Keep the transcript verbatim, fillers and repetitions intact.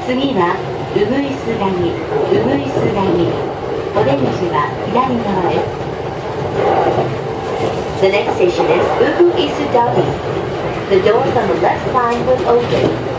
次はウグイス谷、ウグイス谷。お出口は左側です。The next station is Ugu Isudani. The doors on the left side will open.